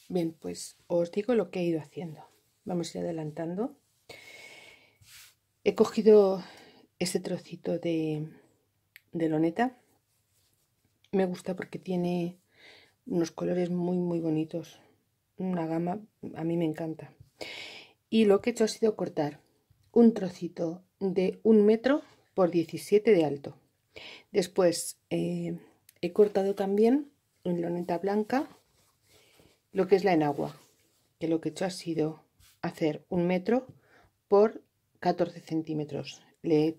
Bien, pues os digo lo que he ido haciendo. Vamos a ir adelantando. He cogido este trocito de loneta. Me gusta porque tiene unos colores muy bonitos. Una gama, a mí me encanta. Y lo que he hecho ha sido cortar un trocito de 1 metro por 17 de alto. Después he cortado también en loneta blanca lo que es la enagua, que lo que he hecho ha sido hacer 1 metro por 14 centímetros. Le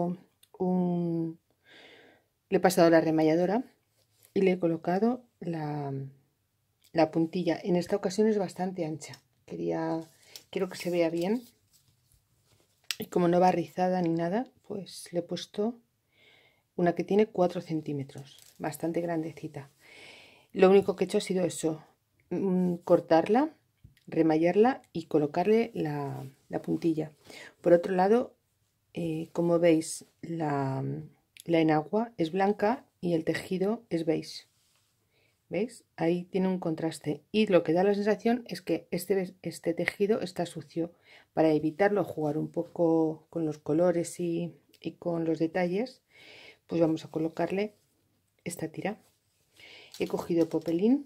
he pasado la remalladora y le he colocado la puntilla. En esta ocasión es bastante ancha. Quiero que se vea bien. Y como no va rizada ni nada, pues le he puesto una que tiene 4 centímetros. Bastante grandecita. Lo único que he hecho ha sido eso. Cortarla, remallarla y colocarle la puntilla. Por otro lado, como veis, la enagua es blanca y el tejido es beige. ¿Veis? Ahí tiene un contraste y lo que da la sensación es que este tejido está sucio. Para evitarlo, jugar un poco con los colores y con los detalles, pues vamos a colocarle esta tira. He cogido popelín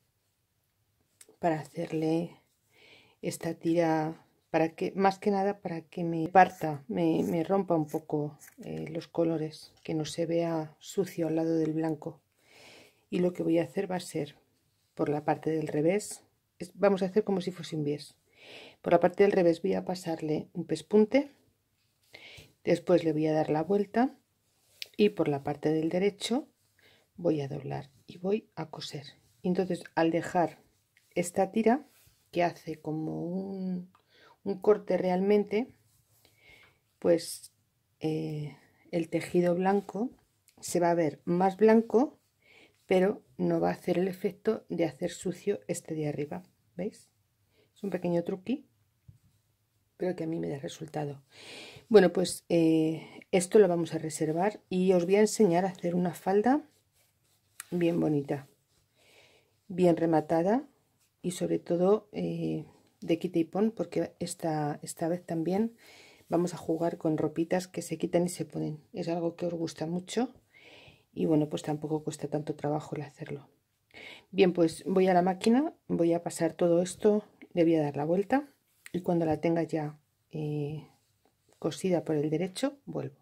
para hacerle esta tira, para que más que nada para que me parta, me rompa un poco los colores, que no se vea sucio al lado del blanco. Y lo que voy a hacer va a ser por la parte del revés, vamos a hacer como si fuese un bies. Por la parte del revés voy a pasarle un pespunte, después le voy a dar la vuelta y por la parte del derecho voy a doblar y voy a coser. Entonces, al dejar esta tira que hace como un corte realmente, pues el tejido blanco se va a ver más blanco, pero no va a hacer el efecto de hacer sucio este de arriba. ¿Veis? Es un pequeño truqui, pero que a mí me da resultado. Bueno, pues esto lo vamos a reservar y os voy a enseñar a hacer una falda bien bonita, bien rematada y sobre todo de quita y pon, porque esta vez también vamos a jugar con ropitas que se quitan y se ponen. Es algo que os gusta mucho y bueno, pues tampoco cuesta tanto trabajo el hacerlo. Bien, pues voy a la máquina, voy a pasar todo esto, le voy a dar la vuelta y cuando la tenga ya cosida por el derecho, vuelvo.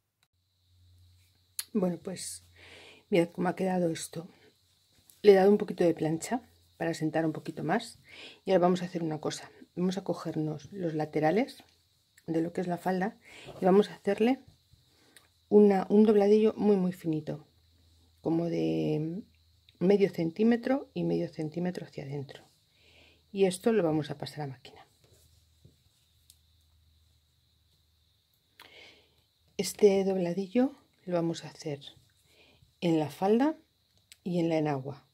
Bueno, pues mirad cómo ha quedado esto. Le he dado un poquito de plancha para sentar un poquito más y ahora vamos a hacer una cosa. Vamos a cogernos los laterales de lo que es la falda y vamos a hacerle un dobladillo muy finito, como de medio centímetro y medio centímetro hacia adentro, y esto lo vamos a pasar a máquina. Este dobladillo lo vamos a hacer en la falda y en la enagua,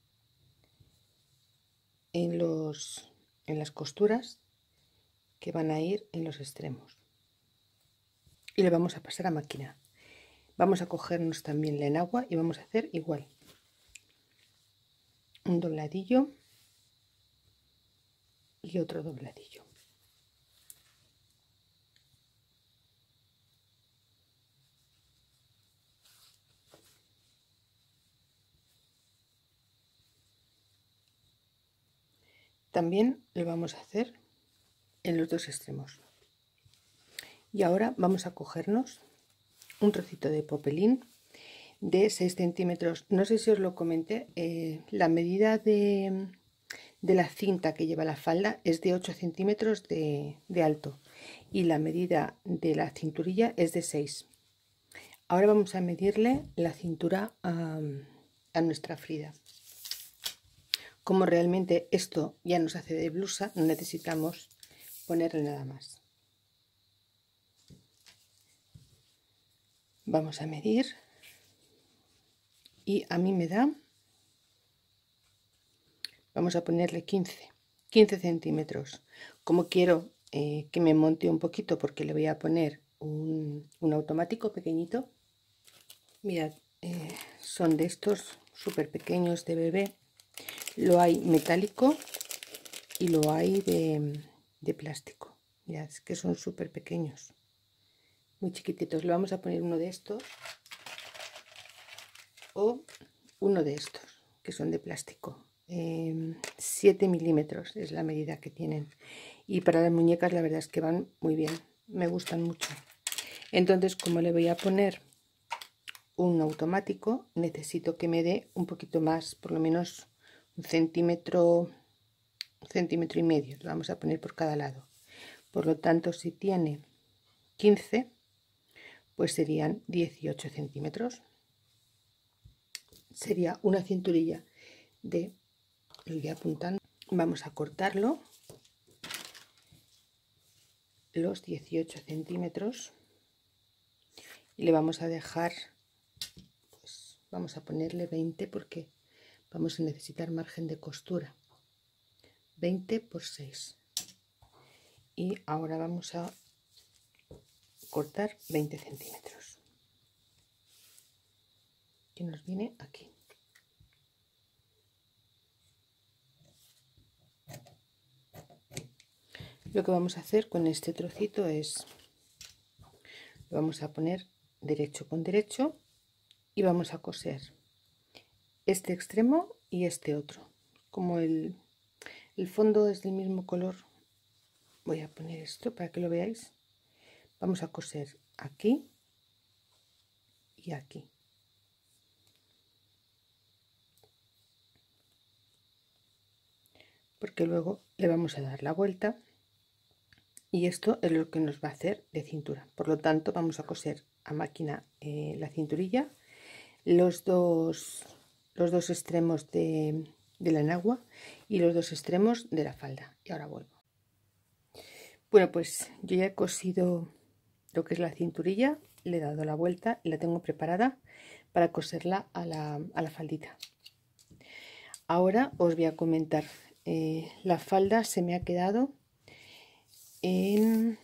en las costuras que van a ir en los extremos, y lo vamos a pasar a máquina. Vamos a cogernos también la enagua y vamos a hacer igual, un dobladillo y otro dobladillo. También lo vamos a hacer en los dos extremos. Y ahora vamos a cogernos un trocito de popelín de 6 centímetros. No sé si os lo comenté, la medida de la cinta que lleva la falda es de 8 centímetros de alto y la medida de la cinturilla es de 6. Ahora vamos a medirle la cintura a nuestra Frida. Como realmente esto ya nos hace de blusa, no necesitamos ponerle nada más. Vamos a medir y a mí me da, vamos a ponerle 15 centímetros. Como quiero que me monte un poquito, porque le voy a poner un automático pequeñito, mirad, son de estos súper pequeños de bebé. Lo hay metálico y lo hay de plástico. Mirad, es que son súper pequeños, muy chiquititos. Le vamos a poner uno de estos o uno de estos que son de plástico. 7 milímetros es la medida que tienen, y para las muñecas la verdad es que van muy bien, me gustan mucho. Entonces, como le voy a poner un automático, necesito que me dé un poquito más, por lo menos un centímetro y medio. Lo vamos a poner por cada lado. Por lo tanto, si tiene 15, pues serían 18 centímetros. Sería una cinturilla de, lo voy apuntando, vamos a cortarlo los 18 centímetros y le vamos a dejar, pues vamos a ponerle 20 porque vamos a necesitar margen de costura. 20 por 6, y ahora vamos a cortar 20 centímetros que nos viene aquí. Lo que vamos a hacer con este trocito es, lo vamos a poner derecho con derecho y vamos a coser este extremo y este otro. Como el fondo es del mismo color, voy a poner esto para que lo veáis. Vamos a coser aquí y aquí. Porque luego le vamos a dar la vuelta y esto es lo que nos va a hacer de cintura. Por lo tanto, vamos a coser a máquina la cinturilla, los dos extremos de la enagua y los dos extremos de la falda. Y ahora vuelvo. Bueno, pues yo ya he cosido lo que es la cinturilla, le he dado la vuelta y la tengo preparada para coserla a la faldita. Ahora os voy a comentar, la falda se me ha quedado en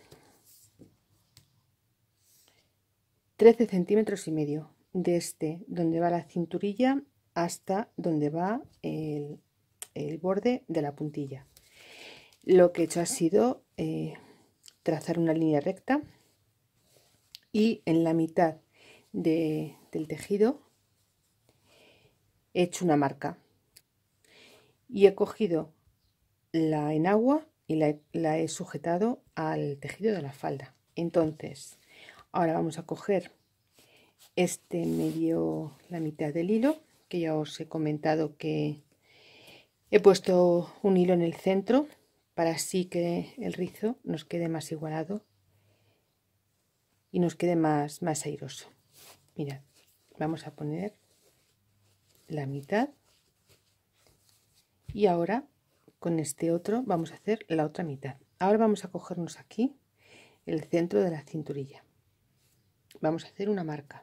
13 centímetros y medio, desde donde va la cinturilla hasta donde va el borde de la puntilla. Lo que he hecho ha sido trazar una línea recta y en la mitad del tejido he hecho una marca y he cogido la enagua y la he sujetado al tejido de la falda. Entonces ahora vamos a coger este medio, la mitad del hilo, que ya os he comentado que he puesto un hilo en el centro para así que el rizo nos quede más igualado y nos quede más airoso. Mirad, vamos a poner la mitad y ahora con este otro vamos a hacer la otra mitad. Ahora vamos a cogernos aquí el centro de la cinturilla, vamos a hacer una marca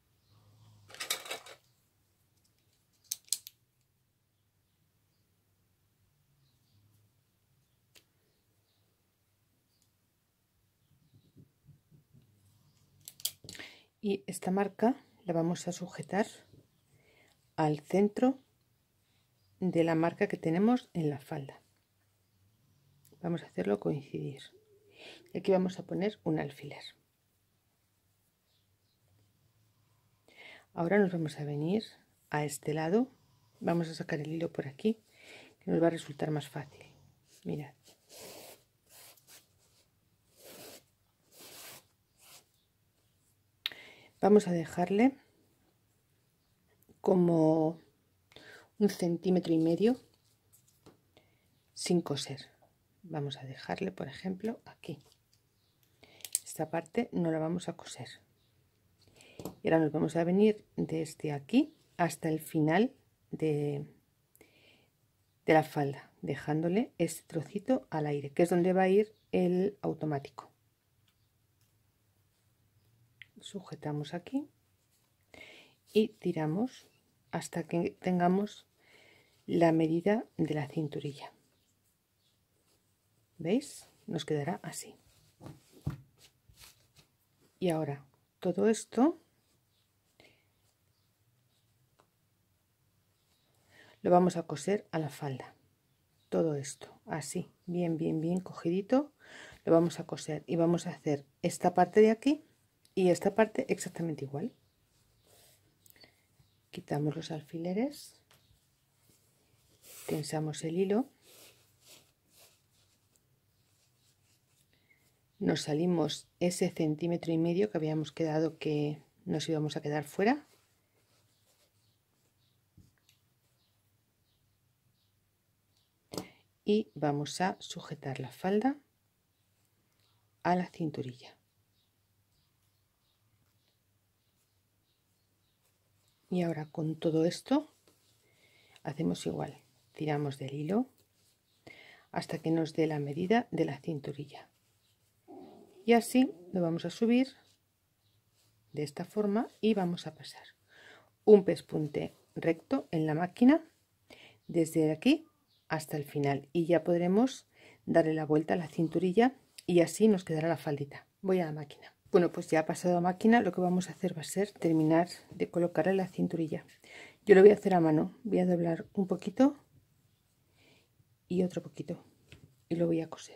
y esta marca la vamos a sujetar al centro de la marca que tenemos en la falda. Vamos a hacerlo coincidir y aquí vamos a poner un alfiler. Ahora nos vamos a venir a este lado, vamos a sacar el hilo por aquí, que nos va a resultar más fácil. Mirad, vamos a dejarle como 1,5 centímetros sin coser. Vamos a dejarle, por ejemplo, aquí. Esta parte no la vamos a coser. Y ahora nos vamos a venir desde aquí hasta el final de la falda, dejándole este trocito al aire, que es donde va a ir el automático. Sujetamos aquí y tiramos hasta que tengamos la medida de la cinturilla. ¿Veis? Nos quedará así. Y ahora todo esto lo vamos a coser a la falda. todo esto, así, bien, bien, bien cogidito. Lo vamos a coser y vamos a hacer esta parte de aquí y esta parte exactamente igual. Quitamos los alfileres, tensamos el hilo, nos salimos ese 1,5 centímetros que habíamos quedado que nos íbamos a quedar fuera. Y vamos a sujetar la falda a la cinturilla. Y ahora con todo esto hacemos igual, tiramos del hilo hasta que nos dé la medida de la cinturilla. Y así lo vamos a subir de esta forma y vamos a pasar un pespunte recto en la máquina desde aquí hasta el final y ya podremos darle la vuelta a la cinturilla y así nos quedará la faldita. Voy a la máquina. Bueno, pues ya ha pasado a máquina, lo que vamos a hacer va a ser terminar de colocarle la cinturilla. Yo lo voy a hacer a mano, voy a doblar un poquito y otro poquito y lo voy a coser.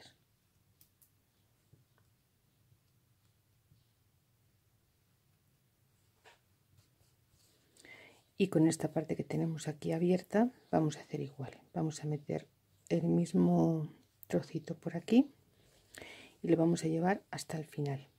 Y con esta parte que tenemos aquí abierta vamos a hacer igual, vamos a meter el mismo trocito por aquí y lo vamos a llevar hasta el final.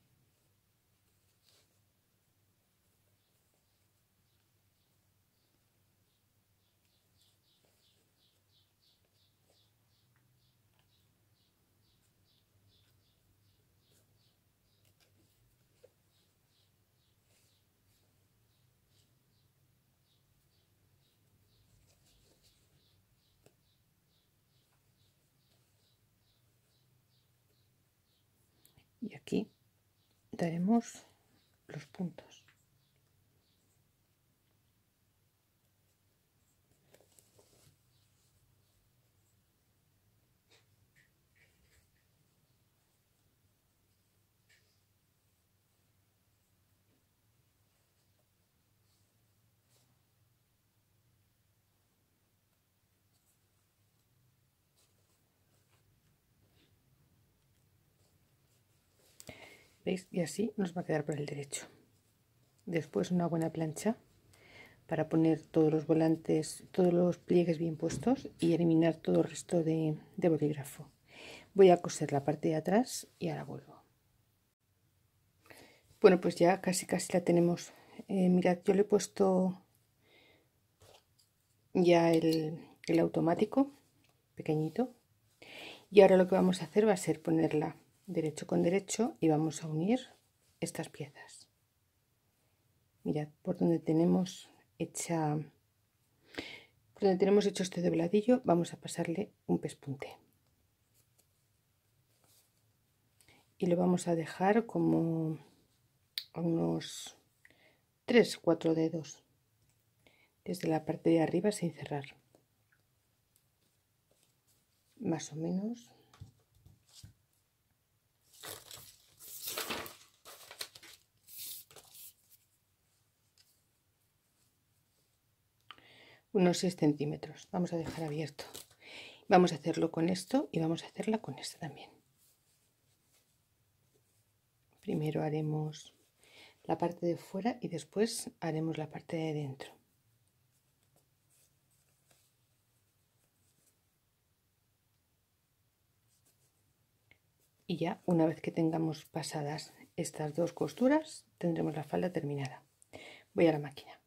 Y aquí daremos los puntos. ¿Veis? Y así nos va a quedar por el derecho. Después una buena plancha para poner todos los volantes, todos los pliegues bien puestos y eliminar todo el resto de bolígrafo. Voy a coser la parte de atrás y ahora vuelvo. Bueno, pues ya casi la tenemos. Mirad, yo le he puesto ya el automático pequeñito y ahora lo que vamos a hacer va a ser ponerla derecho con derecho y vamos a unir estas piezas. Mirad, por donde tenemos hecho este dobladillo vamos a pasarle un pespunte y lo vamos a dejar como a unos 3-4 dedos desde la parte de arriba sin cerrar, más o menos. Unos 6 centímetros vamos a dejar abierto. Vamos a hacerlo con esto y vamos a hacerla con esta también. Primero haremos la parte de fuera y después haremos la parte de dentro. Y ya una vez que tengamos pasadas estas dos costuras tendremos la falda terminada. Voy a la máquina.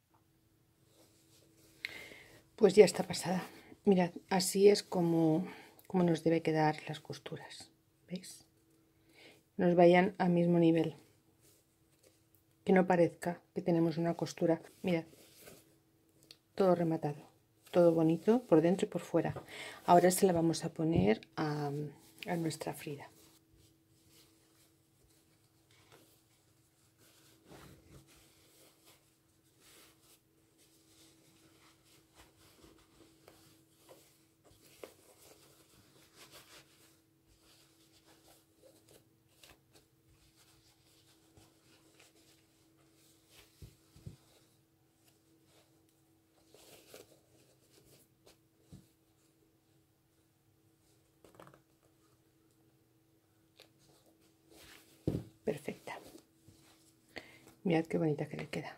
Pues ya está pasada. Mirad, así es como nos debe quedar las costuras. ¿Veis? Nos vayan al mismo nivel. Que no parezca que tenemos una costura. Mirad, todo rematado, todo bonito por dentro y por fuera. Ahora se la vamos a poner a nuestra Frida. Mirad qué bonita que le queda.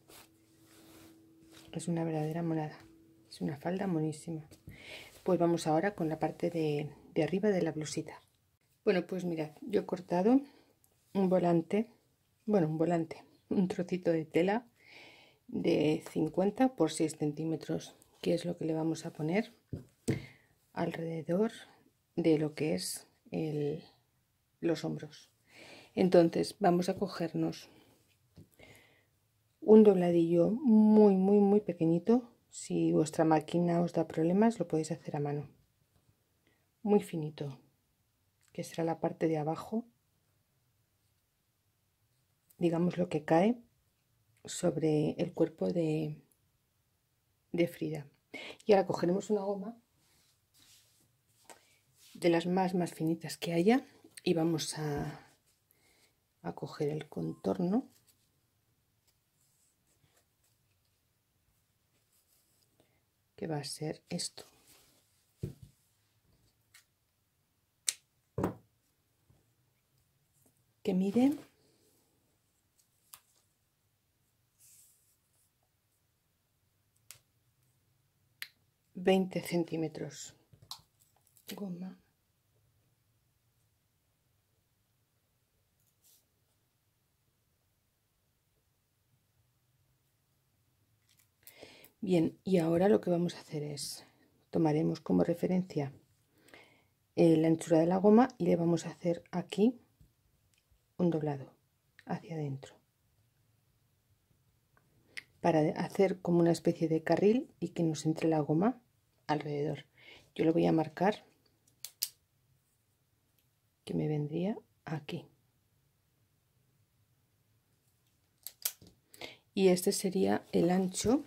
Es una verdadera monada. Es una falda monísima. Pues vamos ahora con la parte de arriba de la blusita. Bueno, pues mirad, yo he cortado un volante, un trocito de tela de 50 por 6 centímetros, que es lo que le vamos a poner alrededor de lo que es los hombros. Entonces vamos a cogernos un dobladillo muy pequeñito. Si vuestra máquina os da problemas, lo podéis hacer a mano, muy finito, que será la parte de abajo, digamos lo que cae sobre el cuerpo de Frida. Y ahora cogeremos una goma de las más finitas que haya y vamos a coger el contorno que va a ser esto. Que mide 20 centímetros. Goma. Bien, y ahora lo que vamos a hacer es, tomaremos como referencia la anchura de la goma y le vamos a hacer aquí un doblado hacia adentro para hacer como una especie de carril y que nos entre la goma alrededor. Yo lo voy a marcar, que me vendría aquí, y este sería el ancho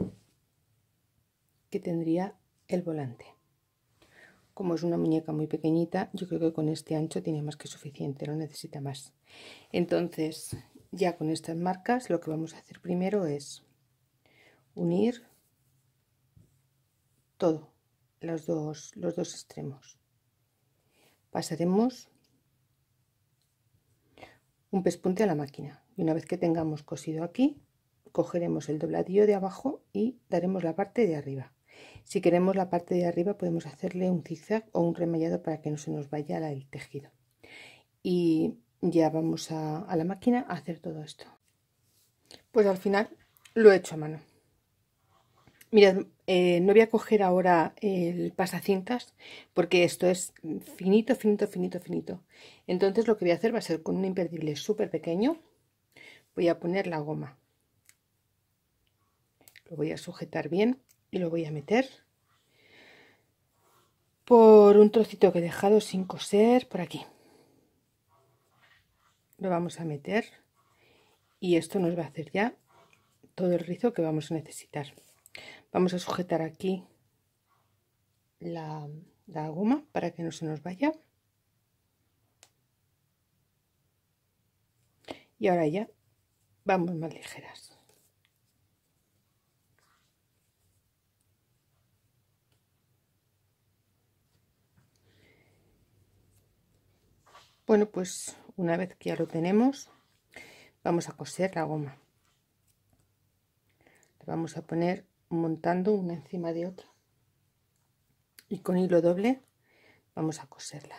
que tendría el volante. Como es una muñeca muy pequeñita, yo creo que con este ancho tiene más que suficiente, no necesita más. Entonces, ya con estas marcas, lo que vamos a hacer primero es unir todo, los dos extremos. Pasaremos un pespunte a la máquina y una vez que tengamos cosido aquí, cogeremos el dobladillo de abajo y daremos la parte de arriba. Si queremos la parte de arriba, podemos hacerle un zigzag o un remallado para que no se nos vaya el tejido. Y ya vamos a la máquina a hacer todo esto. Pues al final lo he hecho a mano. Mirad, no voy a coger ahora el pasacintas porque esto es finito. Entonces lo que voy a hacer va a ser con un imperdible súper pequeño. Voy a poner la goma. Lo voy a sujetar bien y lo voy a meter por un trocito que he dejado sin coser por aquí. Lo vamos a meter y esto nos va a hacer ya todo el rizo que vamos a necesitar. Vamos a sujetar aquí la goma para que no se nos vaya. Y ahora ya vamos más ligeras. Bueno, pues una vez que ya lo tenemos, vamos a coser la goma. La vamos a poner montando una encima de otra y con hilo doble vamos a coserla.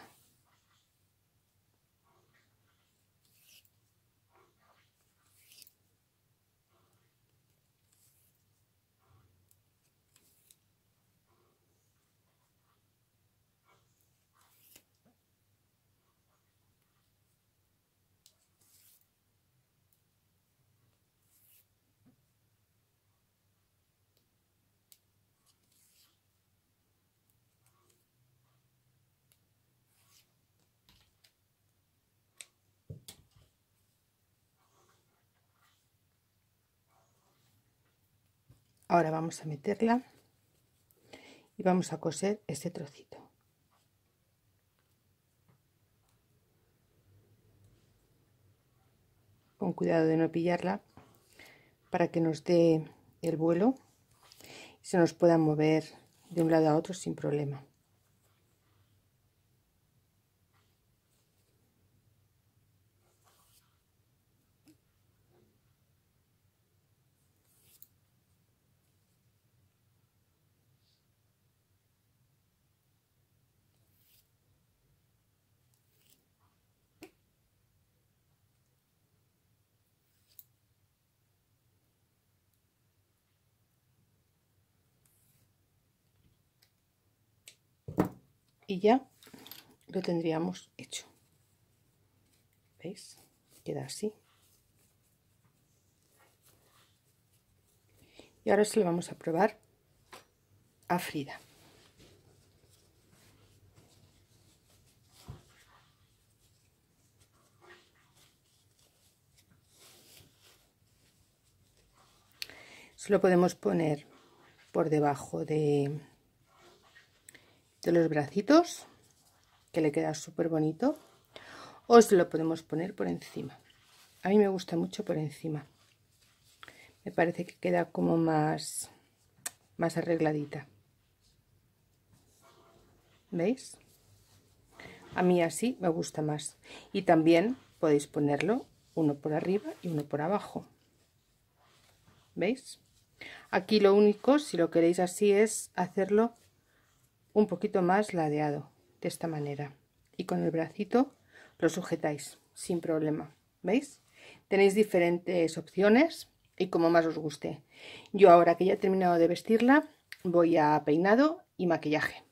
Ahora vamos a meterla y vamos a coser este trocito. Con cuidado de no pillarla para que nos dé el vuelo y se nos pueda mover de un lado a otro sin problema. y ya lo tendríamos hecho. ¿Veis? Queda así. Y ahora se lo vamos a probar a Frida. Se lo podemos poner por debajo de los bracitos, que le queda súper bonito, o se lo podemos poner por encima. A mí me gusta mucho por encima. Me parece que queda como más arregladita. ¿Veis? A mí así me gusta más. Y también podéis ponerlo uno por arriba y uno por abajo. ¿Veis? Aquí lo único, si lo queréis así, es hacerlo un poquito más ladeado, de esta manera. Y con el bracito lo sujetáis sin problema. ¿Veis? Tenéis diferentes opciones y como más os guste. Yo ahora que ya he terminado de vestirla, voy a peinado y maquillaje.